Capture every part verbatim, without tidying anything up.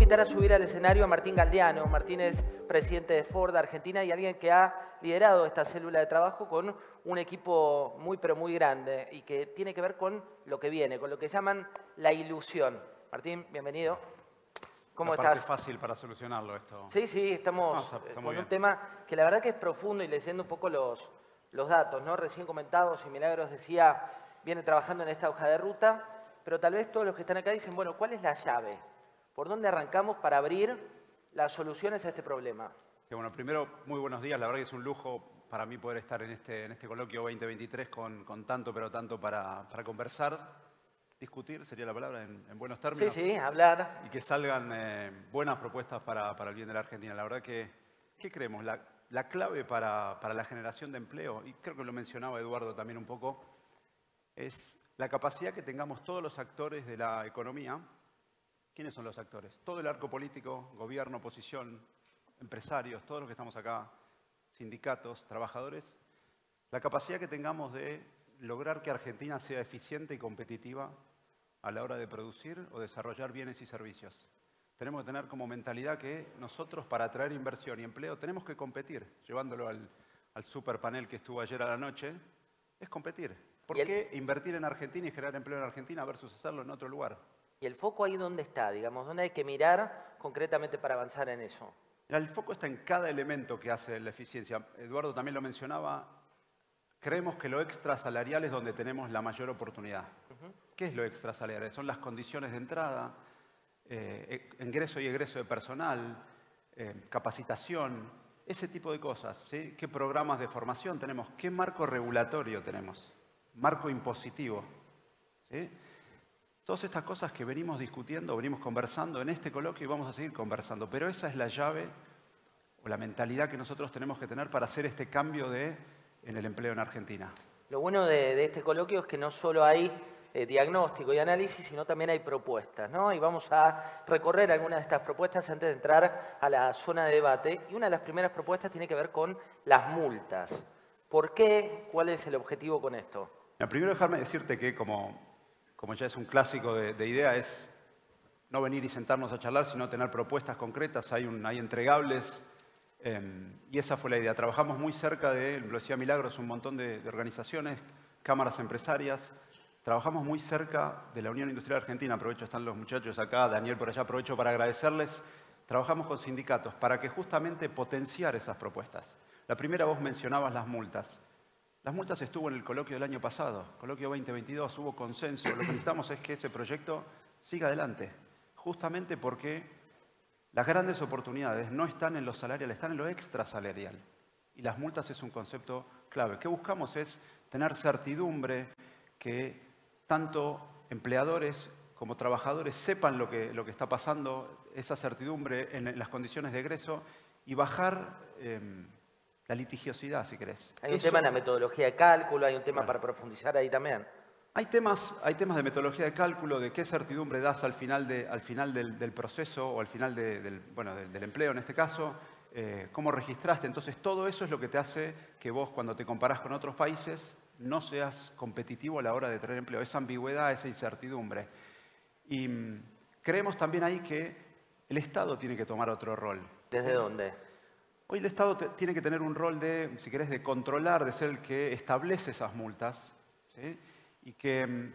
invitar a subir al escenario a Martín Galdeano. Martín es presidente de Ford Argentina y alguien que ha liderado esta célula de trabajo con un equipo muy, pero muy grande y que tiene que ver con lo que viene, con lo que llaman la ilusión. Martín, bienvenido. ¿Cómo la parte estás? fácil para solucionarlo esto. Sí, sí, estamos no, está, está con un tema que la verdad que es profundo y leyendo un poco los, los datos, ¿no? Recién comentados y Milagros decía, viene trabajando en esta hoja de ruta, pero tal vez todos los que están acá dicen, bueno, ¿cuál es la llave? ¿Por dónde arrancamos para abrir las soluciones a este problema? Que bueno, primero, muy buenos días. La verdad que es un lujo para mí poder estar en este, en este coloquio veinte veintitrés con, con tanto, pero tanto para, para conversar, discutir, sería la palabra, en, en buenos términos. Sí, sí, hablar. Y que salgan eh, buenas propuestas para, para el bien de la Argentina. La verdad que, ¿qué creemos? La, la clave para, para la generación de empleo, y creo que lo mencionaba Eduardo también un poco, es la capacidad que tengamos todos los actores de la economía. ¿Quiénes son los actores? Todo el arco político, gobierno, oposición, empresarios, todos los que estamos acá, sindicatos, trabajadores. La capacidad que tengamos de lograr que Argentina sea eficiente y competitiva a la hora de producir o desarrollar bienes y servicios. Tenemos que tener como mentalidad que nosotros, para atraer inversión y empleo, tenemos que competir. Llevándolo al, al super panel que estuvo ayer a la noche, es competir. ¿Por qué invertir en Argentina y generar empleo en Argentina versus hacerlo en otro lugar? ¿Y el foco ahí dónde está? Digamos, ¿dónde hay que mirar concretamente para avanzar en eso? El foco está en cada elemento que hace la eficiencia. Eduardo también lo mencionaba. Creemos que lo extrasalarial es donde tenemos la mayor oportunidad. Uh-huh. ¿Qué es lo extrasalarial? Son las condiciones de entrada, eh, ingreso y egreso de personal, eh, capacitación, ese tipo de cosas, ¿sí? ¿Qué programas de formación tenemos? ¿Qué marco regulatorio tenemos? Marco impositivo, ¿sí? Todas estas cosas que venimos discutiendo, venimos conversando en este coloquio y vamos a seguir conversando. Pero esa es la llave o la mentalidad que nosotros tenemos que tener para hacer este cambio de, en el empleo en Argentina. Lo bueno de, de este coloquio es que no solo hay eh, diagnóstico y análisis, sino también hay propuestas, ¿no? Y vamos a recorrer algunas de estas propuestas antes de entrar a la zona de debate. Y una de las primeras propuestas tiene que ver con las multas. ¿Por qué? ¿Cuál es el objetivo con esto? Mira, primero dejarme decirte que como... como ya es un clásico de, de idea, es no venir y sentarnos a charlar, sino tener propuestas concretas, hay, un, hay entregables, eh, y esa fue la idea. Trabajamos muy cerca de, lo decía Milagros, un montón de, de organizaciones, cámaras empresarias, trabajamos muy cerca de la Unión Industrial Argentina, aprovecho, están los muchachos acá, Daniel por allá, aprovecho para agradecerles, trabajamos con sindicatos para que justamente potenciar esas propuestas. La primera, vos mencionabas las multas. Las multas estuvo en el coloquio del año pasado, coloquio veinte veintidós, hubo consenso. Lo que necesitamos es que ese proyecto siga adelante, justamente porque las grandes oportunidades no están en lo salarial, están en lo extrasalarial. Y las multas es un concepto clave. ¿Qué buscamos? Es tener certidumbre, que tanto empleadores como trabajadores sepan lo que, lo que está pasando, esa certidumbre en las condiciones de egreso y bajar... Eh, la litigiosidad, si querés. Hay un Eso, tema en la metodología de cálculo, hay un tema claro. para profundizar ahí también. Hay temas, hay temas de metodología de cálculo, de qué certidumbre das al final, de, al final del, del proceso o al final de, del, bueno, del, del empleo en este caso, eh, cómo registraste. Entonces, todo eso es lo que te hace que vos, cuando te comparás con otros países, no seas competitivo a la hora de traer empleo. Esa ambigüedad, esa incertidumbre. Y mmm, creemos también ahí que el Estado tiene que tomar otro rol. ¿Desde dónde? Hoy el Estado te, tiene que tener un rol de, si querés, de controlar, de ser el que establece esas multas, ¿sí? Y que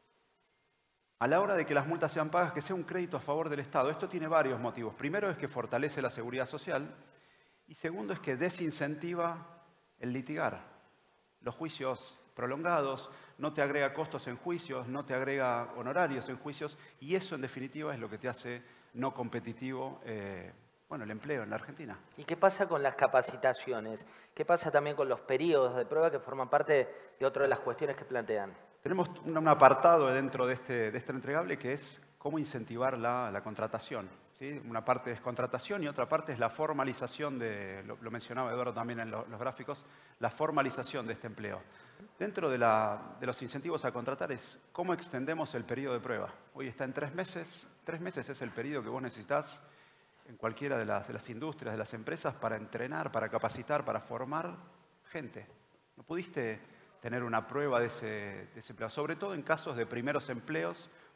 a la hora de que las multas sean pagas, que sea un crédito a favor del Estado. Esto tiene varios motivos. Primero es que fortalece la seguridad social y segundo es que desincentiva el litigar. Los juicios prolongados, no te agrega costos en juicios, no te agrega honorarios en juicios y eso en definitiva es lo que te hace no competitivo eh, bueno, el empleo en la Argentina. ¿Y qué pasa con las capacitaciones? ¿Qué pasa también con los periodos de prueba que forman parte de otra de las cuestiones que plantean? Tenemos un, un apartado dentro de este, de este entregable que es cómo incentivar la, la contratación, ¿sí? Una parte es contratación y otra parte es la formalización de, lo, lo mencionaba Eduardo también en lo, los gráficos, la formalización de este empleo. Dentro de, la, de los incentivos a contratar es cómo extendemos el periodo de prueba. Hoy está en tres meses, tres meses es el periodo que vos necesitas en cualquiera de las, de las industrias, de las empresas, para entrenar, para capacitar, para formar gente. No pudiste tener una prueba de ese, de ese empleo, sobre todo en casos de primeros empleos,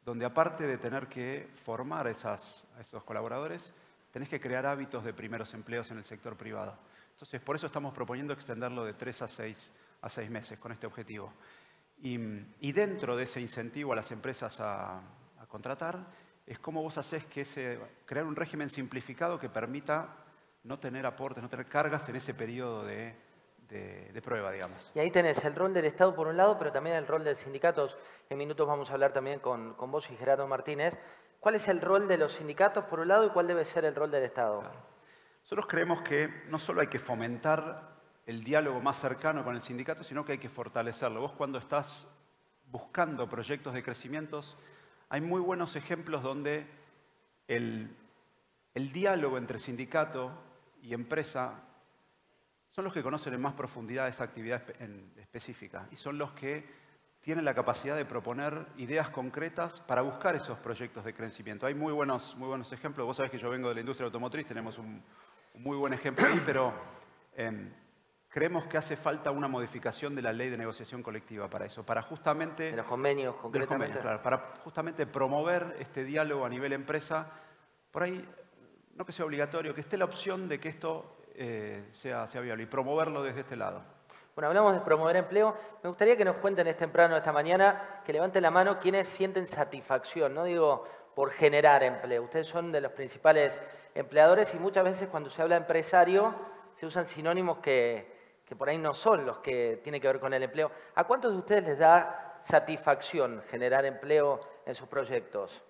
donde aparte de tener que formar esas, a esos colaboradores, tenés que crear hábitos de primeros empleos en el sector privado. Entonces, por eso estamos proponiendo extenderlo de tres a seis, a seis meses con este objetivo. Y, y dentro de ese incentivo a las empresas a, a contratar, es cómo vos hacés que ese, crear un régimen simplificado que permita no tener aportes, no tener cargas en ese periodo de, de, de prueba, digamos. Y ahí tenés el rol del Estado por un lado, pero también el rol de los sindicatos. En minutos vamos a hablar también con, con vos y Gerardo Martínez. ¿Cuál es el rol de los sindicatos por un lado y cuál debe ser el rol del Estado? Claro. Nosotros creemos que no solo hay que fomentar el diálogo más cercano con el sindicato, sino que hay que fortalecerlo. Vos cuando estás buscando proyectos de crecimiento, hay muy buenos ejemplos donde el, el diálogo entre sindicato y empresa son los que conocen en más profundidad esa actividad en, específica y son los que tienen la capacidad de proponer ideas concretas para buscar esos proyectos de crecimiento. Hay muy buenos, muy buenos ejemplos. Vos sabés que yo vengo de la industria automotriz, tenemos un, un muy buen ejemplo ahí, pero eh, creemos que hace falta una modificación de la ley de negociación colectiva para eso, para justamente... De los convenios, concretamente. De los convenios, claro, para justamente promover este diálogo a nivel empresa. Por ahí, no que sea obligatorio, que esté la opción de que esto eh, sea, sea viable y promoverlo desde este lado. Bueno, hablamos de promover empleo. Me gustaría que nos cuenten es temprano esta mañana, que levanten la mano quienes sienten satisfacción, no digo por generar empleo. Ustedes son de los principales empleadores y muchas veces cuando se habla de empresario se usan sinónimos que, que por ahí no son los que tienen que ver con el empleo. ¿A cuántos de ustedes les da satisfacción generar empleo en sus proyectos?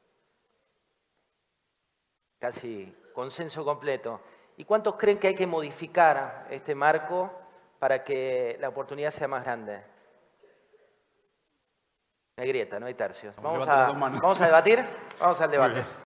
Casi consenso completo. ¿Y cuántos creen que hay que modificar este marco para que la oportunidad sea más grande? No hay grieta, no hay tercios. Vamos a, vamos a debatir, vamos al debate.